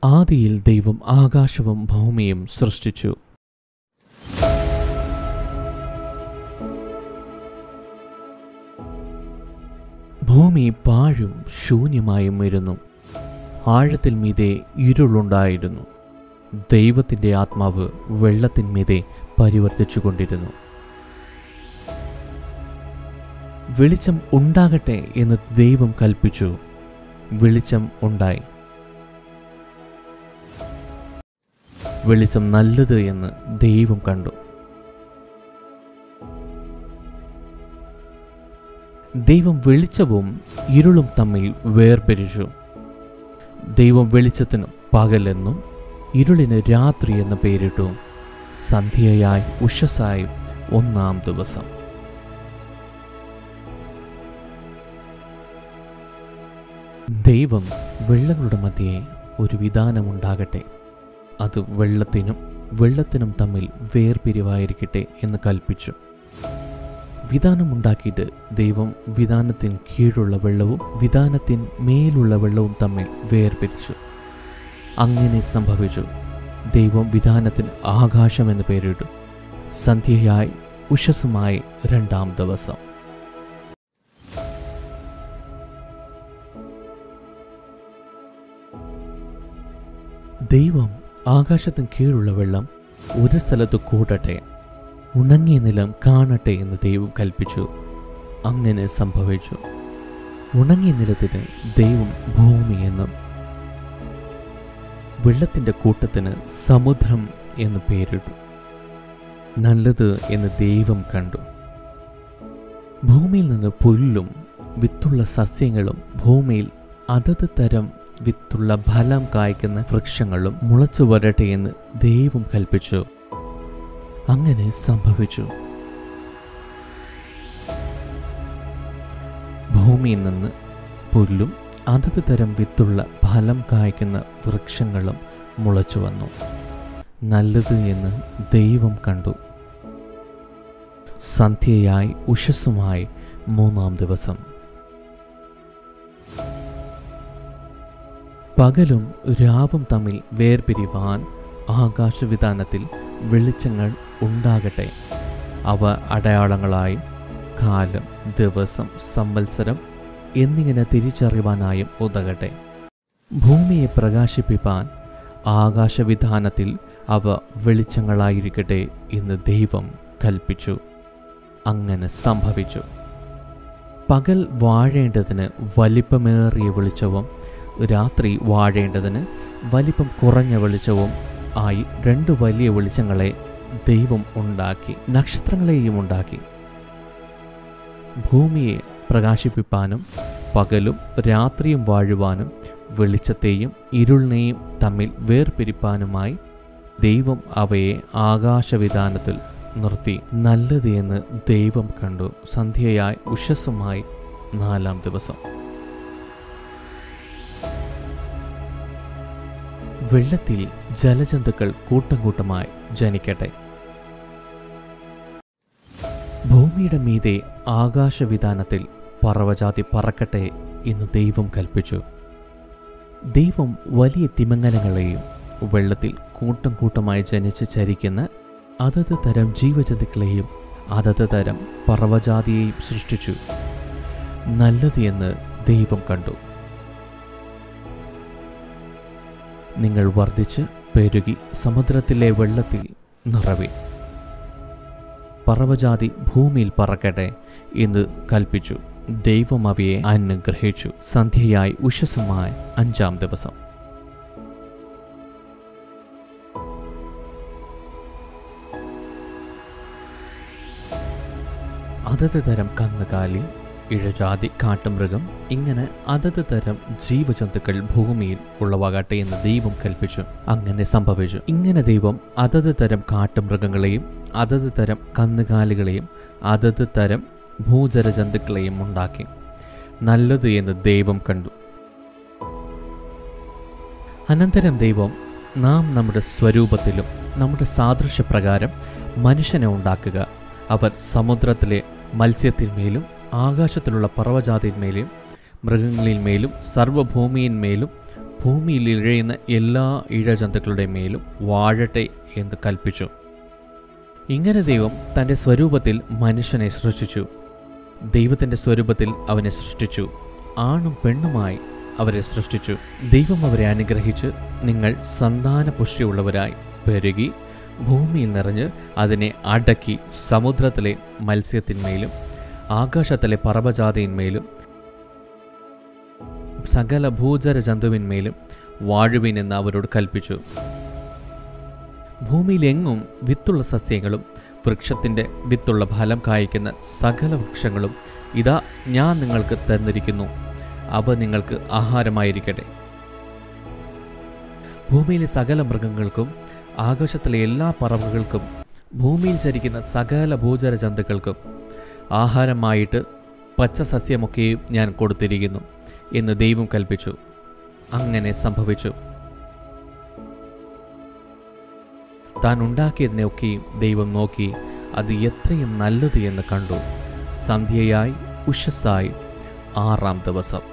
ആദിയിൽ ദൈവം ആകാശവും ഭൂമിയും സൃഷ്ടിച്ചു. ഭൂമി പാഴും ശൂന്യമായും ഇരുന്നു. ആഴത്തിൽ മീതെ ഇരുളുണ്ടായിരുന്നു. ദൈവത്തിൻ്റെ ആത്മാവ് വെള്ളത്തിന്മീതെ പരിവർത്തിച്ചുകൊണ്ടിരുന്നു. വെളിച്ചം ഉണ്ടാകട്ടെ എന്ന് ദൈവം കൽപ്പിച്ചു. വെളിച്ചം ഉണ്ടായി. വെളിച്ചം നല്ലത് എന്ന് ദൈവം കണ്ടു. ദൈവം വെളിച്ചവും ഇരുളും തമ്മിൽ വേർപിരിച്ചു. ദൈവം വെളിച്ചത്തിന് പകലെന്നും ഇരുളിന് രാത്രി എന്ന് പേരിട്ടു. സന്ധ്യയായി ഉഷസ്സായി ഒന്നാം ദിവസം. ദൈവം വെള്ളങ്ങളുടെ മധ്യേ ഒരു വിധാനമുണ്ടാകട്ടെ, അത് വെള്ളത്തിനും തമ്മിൽ വേർപിരിവായിരിക്കട്ടെ എന്ന് കൽപ്പിച്ചു. വിധാനമുണ്ടാക്കിയിട്ട് ദൈവം വിധാനത്തിന് കീഴുള്ള വെള്ളവും വിധാനത്തിന് മേലുള്ള വെള്ളവും തമ്മിൽ വേർപിരിച്ചു. അങ്ങനെ സംഭവിച്ചു. ദൈവം വിധാനത്തിന് ആകാശം എന്ന് പേരിട്ടു. സന്ധ്യയായി ഉഷസ്സുമായി രണ്ടാം ദിവസം. ദൈവം ആകാശത്തിന് കീഴുള്ള വെള്ളം ഒരു സ്ഥലത്ത് കൂടട്ടെ, ഉണങ്ങിയ നിലം കാണട്ടെ എന്ന് ദൈവം കൽപ്പിച്ചു. അങ്ങനെ സംഭവിച്ചു. ഉണങ്ങിയ നിലത്തിന് ദൈവം ഭൂമി എന്നും വെള്ളത്തിൻ്റെ കൂട്ടത്തിന് സമുദ്രം എന്ന് പേരിട്ടു. നല്ലത് എന്ന് ദൈവം കണ്ടു. ഭൂമിയിൽ നിന്ന് പുല്ലും വിത്തുള്ള സസ്യങ്ങളും ഭൂമിയിൽ അതത് തരം വിത്തുള്ള ഫലം കായ്ക്കുന്ന വൃക്ഷങ്ങളും മുളച്ചു വരട്ടെ എന്ന് ദൈവം കൽപ്പിച്ചു. അങ്ങനെ സംഭവിച്ചു. ഭൂമിയിൽ നിന്ന് പുല്ലും അതത് തരം വിത്തുള്ള ഫലം കായ്ക്കുന്ന വൃക്ഷങ്ങളും മുളച്ചു വന്നു. നല്ലത് എന്ന് ദൈവം കണ്ടു. സന്ധ്യയായി ഉഷസ്സുമായി മൂന്നാം ദിവസം. പകലും രാവും തമ്മിൽ വേർപിരിവാൻ ആകാശവിധാനത്തിൽ വെളിച്ചങ്ങൾ ഉണ്ടാകട്ടെ. അവ അടയാളങ്ങളായും കാലം, ദിവസം, സംവത്സരം എന്നിങ്ങനെ തിരിച്ചറിയുവാനായും ഉതകട്ടെ. ഭൂമിയെ പ്രകാശിപ്പിപ്പാൻ ആകാശവിധാനത്തിൽ അവ വെളിച്ചങ്ങളായിരിക്കട്ടെ എന്ന് ദൈവം കൽപ്പിച്ചു. അങ്ങനെ സംഭവിച്ചു. പകൽ വാഴേണ്ടതിന് വലിപ്പമേറിയ വെളിച്ചവും രാത്രി വാഴേണ്ടതിന് വലിപ്പം കുറഞ്ഞ വെളിച്ചവും ആയി രണ്ട് വലിയ വെളിച്ചങ്ങളെ ദൈവം ഉണ്ടാക്കി. നക്ഷത്രങ്ങളെയും ഉണ്ടാക്കി. ഭൂമിയെ പ്രകാശിപ്പിപ്പാനും പകലും രാത്രിയും വാഴുവാനും വെളിച്ചത്തെയും ഇരുളിനെയും തമ്മിൽ വേർപിരിപ്പാനുമായി ദൈവം അവയെ ആകാശവിധാനത്തിൽ നിർത്തി. നല്ലത് എന്ന് ദൈവം കണ്ടു. സന്ധ്യയായി ഉഷസ്സുമായി നാലാം ദിവസം. വെള്ളത്തിൽ ജലജന്തുക്കൾ കൂട്ടം കൂട്ടമായി ജനിക്കട്ടെ. ഭൂമിയുടെ മീതെ ആകാശവിധാനത്തിൽ പറവജാതി പറക്കട്ടെ എന്ന് ദൈവം കൽപ്പിച്ചു. ദൈവം വലിയ തിമിംഗലങ്ങളെയും വെള്ളത്തിൽ കൂട്ടം കൂട്ടമായി ജനിച്ച് ചരിക്കുന്ന അതത് തരം ജീവജന്തുക്കളെയും അതത് തരം പറവജാതിയെയും സൃഷ്ടിച്ചു. നല്ലത് എന്ന് ദൈവം കണ്ടു. നിങ്ങൾ വർദ്ധിച്ച് പെരുകി സമുദ്രത്തിലെ വെള്ളത്തിൽ നിറവി. പറവജാതി ഭൂമിയിൽ പറക്കട്ടെ എന്ന് കൽപ്പിച്ചു. ദൈവം അവയെ അനുഗ്രഹിച്ചു. സന്ധ്യയായി ഉഷസ്സുമായി അഞ്ചാം ദിവസം. അതത് തരം കന്നുകാലി, ഇഴജാതി, കാട്ടുമൃഗം ഇങ്ങനെ അതത് തരം ജീവജന്തുക്കൾ ഭൂമിയിൽ ഉളവാകട്ടെ എന്ന് ദൈവം കൽപ്പിച്ചു. അങ്ങനെ സംഭവിച്ചു. ഇങ്ങനെ ദൈവം അതത് തരം കാട്ടുമൃഗങ്ങളെയും അതത് തരം കന്നുകാലികളെയും അതത് തരം ഭൂചരജന്തുക്കളെയും ഉണ്ടാക്കി. നല്ലത് എന്ന് ദൈവം കണ്ടു. അനന്തരം ദൈവം, നാം നമ്മുടെ സ്വരൂപത്തിലും നമ്മുടെ സാദൃശ്യപ്രകാരം മനുഷ്യനെ ഉണ്ടാക്കുക. അവർ സമുദ്രത്തിലെ മത്സ്യത്തിന്മേലും ആകാശത്തിലുള്ള പറവജാതിന്മേലും മൃഗങ്ങളിന്മേലും സർവ്വഭൂമിയിന്മേലും ഭൂമിയിൽ ഇഴയുന്ന എല്ലാ ഇഴജന്തുക്കളുടെ മേലും വാഴട്ടെ എന്ന് കൽപ്പിച്ചു. ഇങ്ങനെ ദൈവം തൻ്റെ സ്വരൂപത്തിൽ മനുഷ്യനെ സൃഷ്ടിച്ചു. ദൈവത്തിൻ്റെ സ്വരൂപത്തിൽ അവനെ സൃഷ്ടിച്ചു, ആണും പെണ്ണുമായി അവരെ സൃഷ്ടിച്ചു. ദൈവം അവരെ അനുഗ്രഹിച്ച്, നിങ്ങൾ സന്താനപുഷ്ടിയുള്ളവരായി പെരുകി ഭൂമിയിൽ നിറഞ്ഞ് അതിനെ അടക്കി സമുദ്രത്തിലെ മത്സ്യത്തിന്മേലും ആകാശത്തിലെ പറവജാതിന്മേലും സകല ഭൂചര ജന്തുവിന്മേലും വാഴുവിൻ എന്ന് അവരോട് കൽപ്പിച്ചു. ഭൂമിയിലെങ്ങും വിത്തുള്ള സസ്യങ്ങളും വൃക്ഷത്തിൻ്റെ വിത്തുള്ള ഫലം കായ്ക്കുന്ന സകല വൃക്ഷങ്ങളും ഇതാ ഞാൻ നിങ്ങൾക്ക് തന്നിരിക്കുന്നു, അവ നിങ്ങൾക്ക് ആഹാരമായിരിക്കട്ടെ. ഭൂമിയിലെ സകല മൃഗങ്ങൾക്കും ആകാശത്തിലെ എല്ലാ പറവകൾക്കും ഭൂമിയിൽ ചരിക്കുന്ന സകല ഭൂചര ജന്തുക്കൾക്കും ആഹാരമായിട്ട് പച്ച സസ്യമൊക്കെയും ഞാൻ കൊടുത്തിരിക്കുന്നു എന്ന് ദൈവം കൽപ്പിച്ചു. അങ്ങനെ സംഭവിച്ചു. താൻ ഉണ്ടാക്കിയതിനെയൊക്കെയും ദൈവം നോക്കി, അത് എത്രയും നല്ലത് എന്ന് കണ്ടു. സന്ധ്യയായി ഉഷസ്സായി 6-ാം ദിവസം.